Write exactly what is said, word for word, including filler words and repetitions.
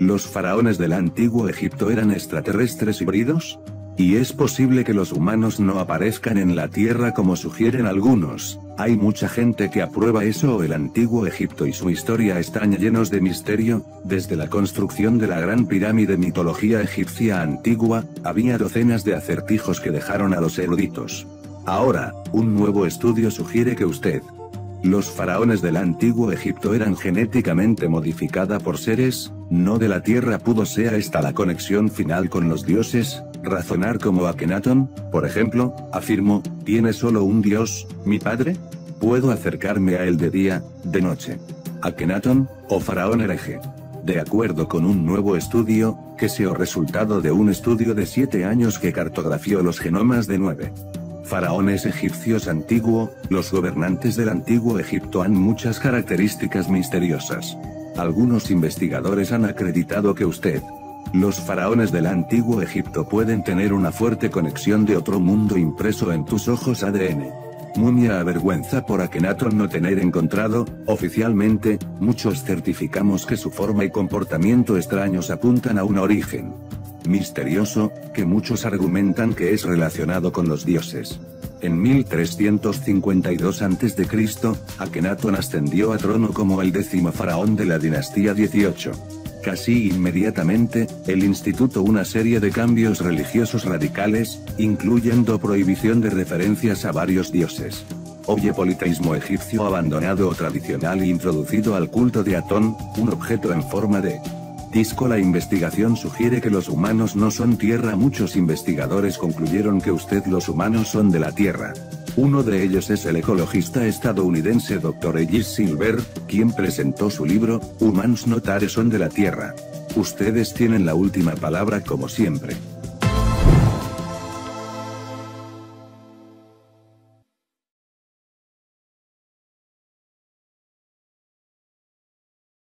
¿Los faraones del antiguo Egipto eran extraterrestres híbridos? ¿Y es posible que los humanos no aparezcan en la Tierra como sugieren algunos? Hay mucha gente que aprueba eso o el antiguo Egipto y su historia están llenos de misterio. Desde la construcción de la gran pirámide mitología egipcia antigua, había docenas de acertijos que dejaron a los eruditos. Ahora, un nuevo estudio sugiere que usted, los faraones del antiguo Egipto eran genéticamente modificada por seres, no de la Tierra. Pudo ser esta la conexión final con los dioses. Razonar como Akenatón, por ejemplo, afirmó, ¿tiene solo un dios, mi padre? Puedo acercarme a él de día, de noche. Akenatón, o faraón hereje. De acuerdo con un nuevo estudio, que se o resultado de un estudio de siete años que cartografió los genomas de nueve faraones egipcios antiguo, los gobernantes del antiguo Egipto han muchas características misteriosas. Algunos investigadores han acreditado que usted, los faraones del antiguo Egipto pueden tener una fuerte conexión de otro mundo impreso en tus ojos A D N. Mumia avergüenza por Akenatón no tener encontrado, oficialmente, muchos certificamos que su forma y comportamiento extraños apuntan a un origen misterioso, que muchos argumentan que es relacionado con los dioses. En mil trescientos cincuenta y dos antes de Cristo, Akenatón ascendió a trono como el décimo faraón de la dinastía dieciocho. Casi inmediatamente, el instituto una serie de cambios religiosos radicales, incluyendo prohibición de referencias a varios dioses. Oye, politeísmo egipcio abandonado o tradicional e introducido al culto de Atón, un objeto en forma de disco. La investigación sugiere que los humanos no son tierra. Muchos investigadores concluyeron que usted los humanos son de la Tierra. Uno de ellos es el ecologista estadounidense doctor Ellis Silver, quien presentó su libro, Humans Not Are son de la Tierra. Ustedes tienen la última palabra como siempre.